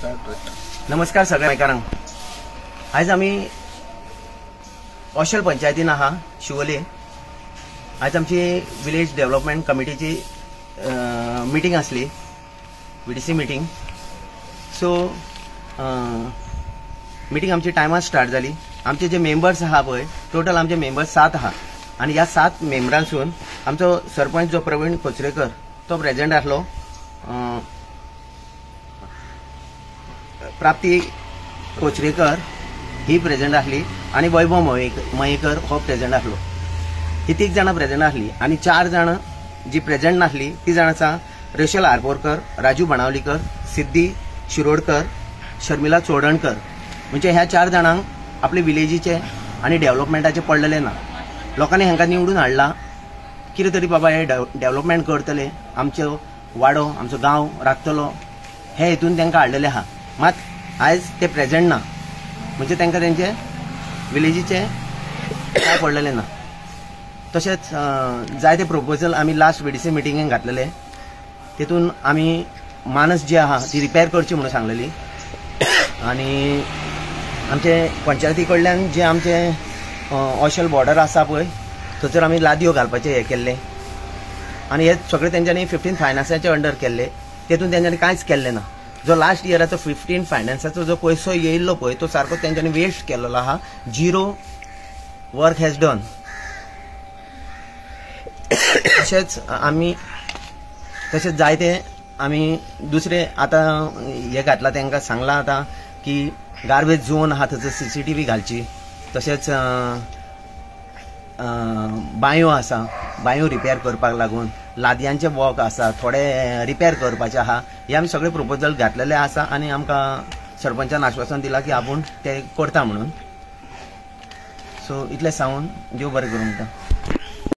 नमस्कार सगळ्या गोंयकारांक। आज आम्ही औशल पंचायतीन आहा शिवोले। आज आमची विलेज डेव्हलपमेंट कमिटीची मीटिंग असली, VDC मीटिंग। सो मीटिंग आमची टायमार स्टार्ट झाली। आमचे जे मेंबर्स आहा पळय, टोटल आमचे मेंबर्स 7 आहा आणि या 7 मेंबरांसून आमचो सरपंच जो प्रवीण कोचरेकर तो प्रेजेंट आसलो, प्राप्ती कोचरेकर ही प्रेजेंट आसली आणि वैभव मयेकर हो प्रेजेंट आसलो। ही 3 जाणां प्रेजेंट आसली आणि 4 जाणां जी प्रेजेंट नासली ती जाण आसा रेशल आरपोरकर, राजू बनावलीकर, सिद्धी शिरोडकर, शर्मिला चोडणकर। म्हणजे ह्या 4 जाणांक आपले विलेजीचे आणि डेव्हलपमेंटाचे पडलेले ना। लोकांनी हांकां निवडून हाडला कितें तरी बाबा हे डेव्हलपमेंट करतले, आमचो वाडो आमचो गांव राखतलो, हे हेतून तांकां हाडलेले आहा। मात आयज ते प्रेजेंट ना, म्हणजे तांकां तेंचे विलेजीचे काय पडलेले ना। तशेंच जायते प्रोपोजल आमी लास्ट VDC मिटिंगेक घातलेले। तेतून आमी मानस जी आहा ती रिपेर करची म्हणून सांगलेली आणि आमचे पंचायती कडल्यान जे आमचे औशल बॉर्डर आसा पळय थंयसर आमी लादयो घालपाचे हे केल्ले आणि हे सगळे तेंच्यांनी 15 फायनान्साचे अंडर केल्ले। तेतून तेंच्यांनी कांयच केल्ले ना। जो लास्ट इयराचो 15 फायनान्साचो जो पैसो येयल्लो पळय तो सारको तेंच्यांनी वेस्ट केल्लो आहा। 0 वर्क हॅज डन। तशेंच जायते आमी दुसरे आतां हे घातला, तांकां सांगला आतां की गार्बेज झोन आहा थंयसर CCTV घालची। तशेंच बांयो आसा, बांयो रिपेर करपाक लागून लादयांचे वॉक आसा थोडे रिपेर करपाचे आहा। हे आमी सगळे प्रोपोजल घातलेले आसा आणि आमकां सरपंचान आश्वासन दिला की आपूण ते करता म्हणून। सो इतले सांगून देव बरें करूं म्हणटा।